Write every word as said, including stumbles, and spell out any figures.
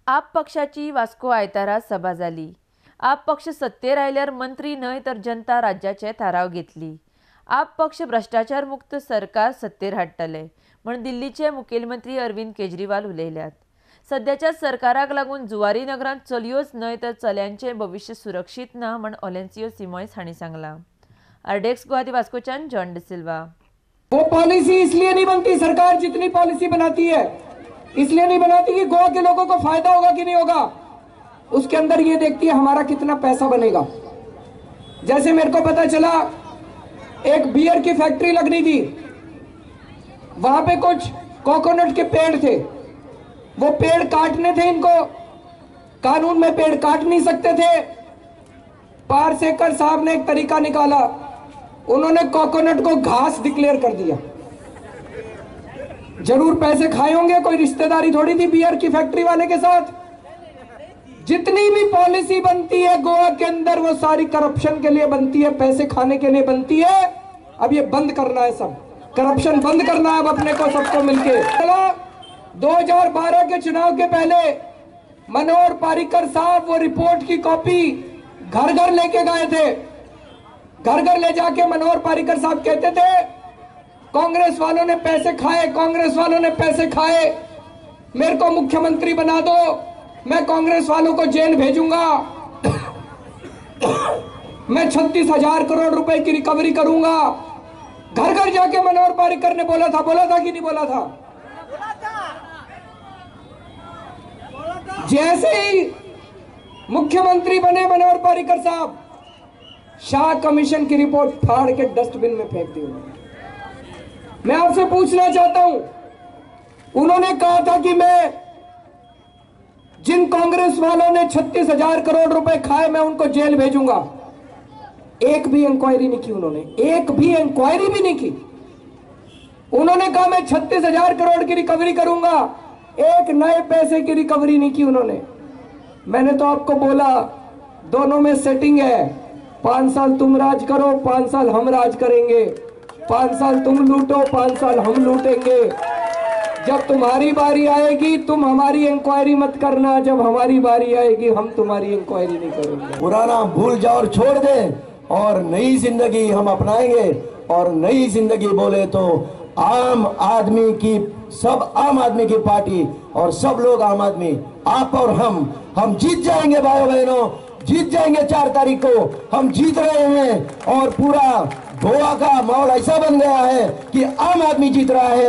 आप पक्षाची वास्को आयतारा सभा जाली। आप पक्ष सत्तेर आयल्यार मंत्री न्हय तर जनता राज्याचे थाराव घेतली। आप पक्ष भ्रष्टाचार मुक्त सरकार सत्तेर हाडटले म्हण दिल्लीचे मुखेलमंत्री अरविंद केजरीवाल उलयल्यात। सध्याच्या सरकाराक लागून जुवारी नगरांत चलयोच न्हय तर चल्यांचे भविष्य सुरक्षीत ना म्हण ओलेन्सियो सिमोयस हांणी सांगलां। आरडेक्स गुवाहाटी वास्कोच्यान जॉन डिसिल्वा। वो पॉलिसी इसलिए नहीं बनती, सरकार जितनी पॉलिसी बनाती है इसलिए नहीं बनाती कि गोवा के लोगों को फायदा होगा कि नहीं होगा, उसके अंदर ये देखती है हमारा कितना पैसा बनेगा। जैसे मेरे को पता चला एक बियर की फैक्ट्री लगनी थी, वहां पे कुछ कोकोनट के पेड़ थे, वो पेड़ काटने थे, इनको कानून में पेड़ काट नहीं सकते थे। पारसेकर साहब ने एक तरीका निकाला, उन्होंने कोकोनट को घास डिक्लेयर कर दिया। जरूर पैसे खाए होंगे, कोई रिश्तेदारी थोड़ी थी बियर की फैक्ट्री वाले के साथ। जितनी भी पॉलिसी बनती है गोवा के अंदर वो सारी करप्शन के लिए बनती है, पैसे खाने के लिए बनती है। अब ये बंद करना है, सब करप्शन बंद करना है अब अपने को सबको मिलके। दो हज़ार बारह के चुनाव के पहले मनोहर पारीकर साहब वो रिपोर्ट की कॉपी घर घर लेके गए थे। घर घर ले जाके मनोहर पारीकर साहब कहते थे कांग्रेस वालों ने पैसे खाए, कांग्रेस वालों ने पैसे खाए, मेरे को मुख्यमंत्री बना दो, मैं कांग्रेस वालों को जेल भेजूंगा, मैं छत्तीस हजार करोड़ रुपए की रिकवरी करूंगा। घर घर जाके मनोहर पारीकर ने बोला था, बोला था कि नहीं बोला था? जैसे ही मुख्यमंत्री बने मनोहर पारीकर साहब, शाह कमीशन की रिपोर्ट फाड़ के डस्टबिन में फेंक दी उन्होंने। मैं आपसे पूछना चाहता हूं, उन्होंने कहा था कि मैं जिन कांग्रेस वालों ने छत्तीस हजार करोड़ रुपए खाए मैं उनको जेल भेजूंगा। एक भी इंक्वायरी नहीं की उन्होंने, एक भी इंक्वायरी भी नहीं की। उन्होंने कहा मैं छत्तीस हजार करोड़ की रिकवरी करूंगा, एक नए पैसे की रिकवरी नहीं की उन्होंने। मैंने तो आपको बोला दोनों में सेटिंग है, पांच साल तुम राज करो, पांच साल हम राज करेंगे, पांच साल तुम लूटो, पांच साल हम लूटेंगे। जब तुम्हारी बारी आएगी तुम हमारी इंक्वायरी मत करना, जब हमारी बारी आएगी हम तुम्हारी इंक्वायरी नहीं करेंगे। पुराना भूल जाओ और छोड़ दें और नई जिंदगी हम अपनाएंगे। और नई जिंदगी बोले तो आम आदमी की, सब आम आदमी की पार्टी और सब लोग आम आदमी, आप और हम हम जीत जाएंगे भाइयों बहनों, जीत जाएंगे। चार तारीख को हम जीत रहे हैं और पूरा गोवा का माहौल ऐसा बन गया है कि आम आदमी जीत रहा है।